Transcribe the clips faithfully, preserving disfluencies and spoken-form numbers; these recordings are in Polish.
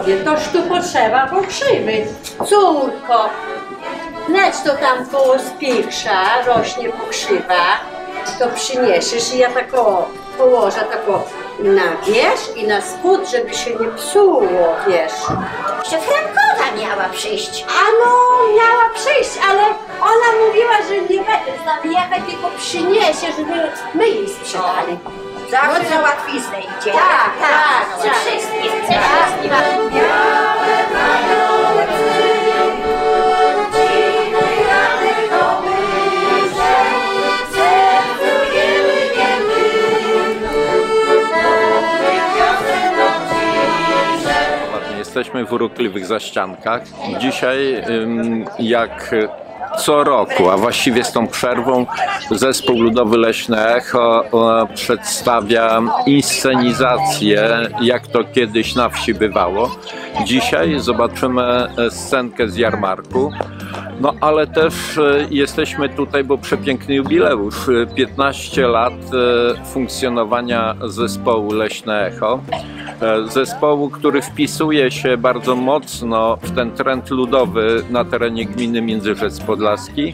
zrobię, toż tu potrzeba pokrzywy. Córko, lecz to tam koło spieksza rośnie pokrzywa, to przyniesiesz i ja tako położę tako na wierzch i na spód, żeby się nie psuło, wiesz. Jeszcze Frankowa miała przyjść. Ano, miała przyjść, ale ona mówiła, że nie będzie z nami jechać, tylko przyniesie, żeby my jej sprzedali. Zawsze za łatwiznę idzie. Tak, tak, Ze tak. wszystkim, ze wszystkim. Jesteśmy w urokliwych zaściankach. Dzisiaj, jak co roku, a właściwie z tą przerwą, zespół ludowy Leśne Echo przedstawia inscenizację, jak to kiedyś na wsi bywało. Dzisiaj zobaczymy scenkę z jarmarku. No ale też jesteśmy tutaj, bo przepiękny jubileusz. piętnaście lat funkcjonowania zespołu Leśne Echo. Zespołu, który wpisuje się bardzo mocno w ten trend ludowy na terenie gminy Międzyrzec Podlaski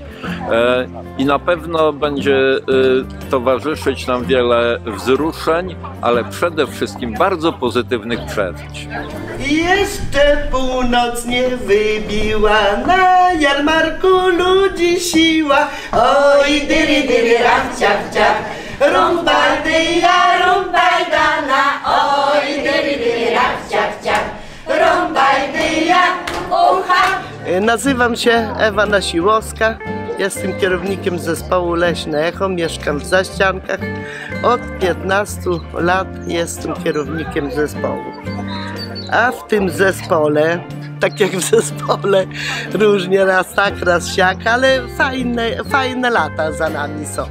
i na pewno będzie towarzyszyć nam wiele wzruszeń, ale przede wszystkim bardzo pozytywnych przeżyć. Jeszcze północ nie wybiła, na jarmarku ludzi siła. Oj, dyry, dyry, rach, ciach, ciach, rumbaj, dyja, rumbaj, dana. Oj, dyry, dyry, rach, ciach, ciach, rumbaj, dyja, ucha. Nazywam się Ewa Nasiłowska. Jestem kierownikiem zespołu Leśne Echo, mieszkam w Zaściankach. Od piętnastu lat jestem kierownikiem zespołu. A w tym zespole, tak jak w zespole, różnie raz tak, raz siak, ale fajne, fajne lata za nami są.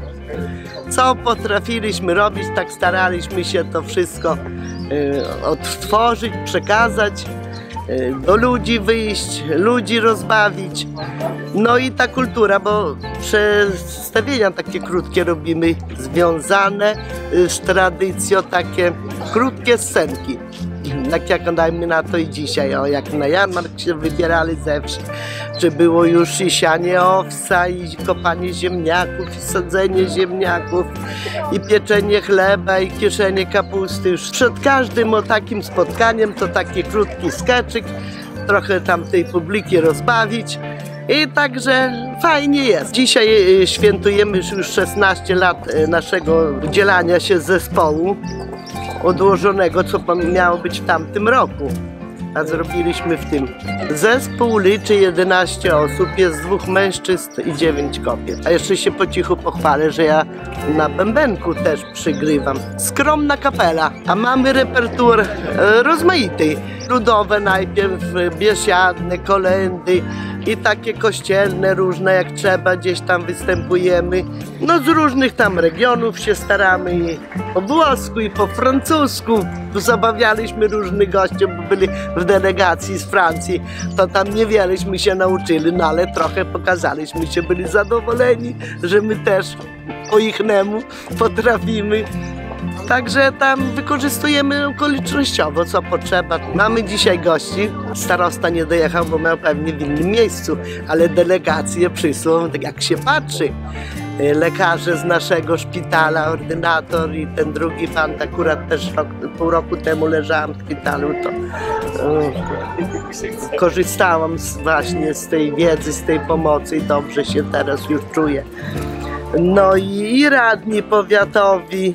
Co potrafiliśmy robić, tak staraliśmy się to wszystko y, odtworzyć, przekazać, y, do ludzi wyjść, ludzi rozbawić. No i ta kultura, bo przedstawienia takie krótkie robimy, związane z tradycją, takie krótkie scenki. Tak jak dajmy na to i dzisiaj, o, jak na jarmark się wybierali ze wsi, czy było już i sianie owsa, i kopanie ziemniaków, i sadzenie ziemniaków, i pieczenie chleba, i kieszenie kapusty. Już przed każdym o takim spotkaniem to taki krótki skeczyk, trochę tam tej publiki rozbawić. I także fajnie jest. Dzisiaj świętujemy już szesnaście lat naszego udzielania się zespołu odłożonego, co miało być w tamtym roku, a zrobiliśmy w tym. Zespół liczy jedenaście osób, jest dwóch mężczyzn i dziewięć kobiet. A jeszcze się po cichu pochwalę, że ja na bębenku też przygrywam. Skromna kapela, a mamy repertuar e, rozmaity. Ludowe najpierw, biesiadne, kolędy i takie kościelne różne, jak trzeba, gdzieś tam występujemy. No z różnych tam regionów się staramy, i po włosku, i po francusku. Zabawialiśmy różnych gości, bo byli w delegacji z Francji, to tam niewieleśmy się nauczyli, no ale trochę pokazaliśmy się, byli zadowoleni, że my też po ichnemu potrafimy. Także tam wykorzystujemy okolicznościowo, co potrzeba. Mamy dzisiaj gości. Starosta nie dojechał, bo miał pewnie w innym miejscu, ale delegacje przysłą, tak jak się patrzy. Lekarze z naszego szpitala, ordynator i ten drugi pan, akurat też rok, pół roku temu leżałam w szpitalu, to um, korzystałam z, właśnie z tej wiedzy, z tej pomocy i dobrze się teraz już czuję. No i, i radni powiatowi,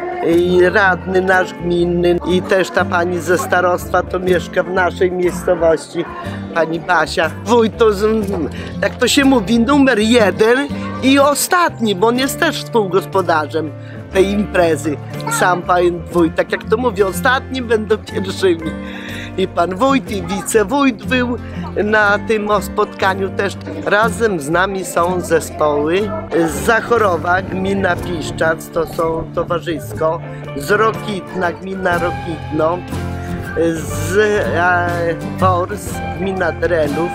i radny nasz gminny, i też ta pani ze starostwa to mieszka w naszej miejscowości, pani Basia. Wójt to, jak to się mówi, numer jeden i ostatni, bo on jest też współgospodarzem tej imprezy. Sam pan wójt, tak jak to mówię, ostatni będą pierwszymi. I pan wójt, i wicewójt był na tym spotkaniu też. Razem z nami są zespoły z Zachorowa, gmina Piszczac, to są towarzysko, z Rokitna, gmina Rokitno, z e, Wors, gmina Drelów,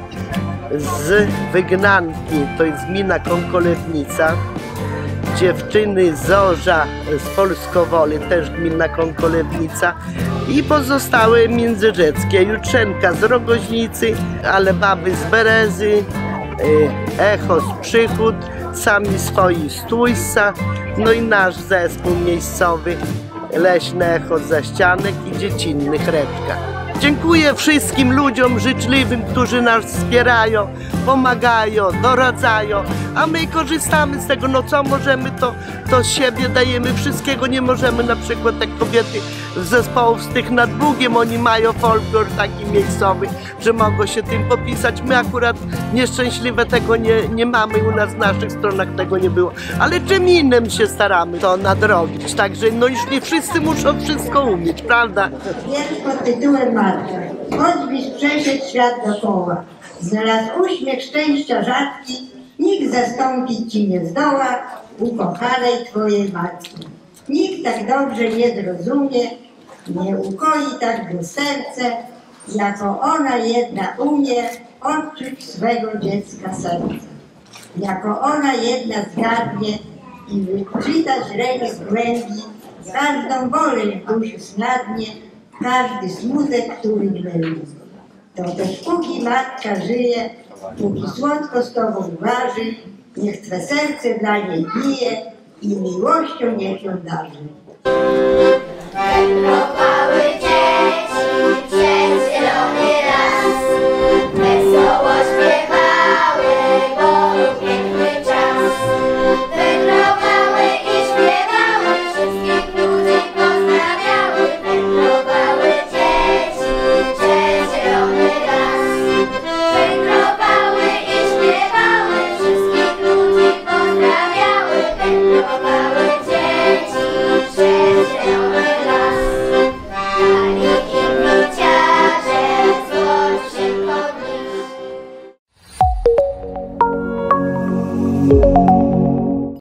z Wygnanki, to jest gmina Konkolewnica, dziewczyny z Zorza z Polskowoli, też gmina Konkolewnica, I pozostałe międzyrzeckie, Jutrzenka z Rogoźnicy, ale baby z Berezy, Echo z Przychód, sami swoi z Tłujsa, no i nasz zespół miejscowy Leśne Echo z Zaścianek i Dziecinnych Reczka. Dziękuję wszystkim ludziom życzliwym, którzy nas wspierają, pomagają, doradzają, a my korzystamy z tego, no co możemy, to, to z siebie dajemy, wszystkiego nie możemy, na przykład jak kobiety z zespołów z tych nad Bugiem, oni mają folklor taki miejscowy, że mogą się tym popisać, my akurat nieszczęśliwe tego nie, nie mamy, u nas w naszych stronach tego nie było, ale czym innym się staramy to nadrobić, także no już nie wszyscy muszą wszystko umieć, prawda? Wiersz pod tytułem Matka. Choćbyś przeszedł świat dookoła, znalazł uśmiech szczęścia rzadki, nikt zastąpić ci nie zdoła ukochanej twojej matki. Nikt tak dobrze nie zrozumie, nie ukoi tak go serce, jako ona jedna umie odczuć swego dziecka serce. Jako ona jedna zgadnie i wyczytać rękę z głębi, każdą wolę w duszy snadnie, każdy smutek, który gnębi. To też póki matka żyje, póki słodko z tobą waży, niech twe serce dla niej bije i miłością niech ją darzy. Wędrowały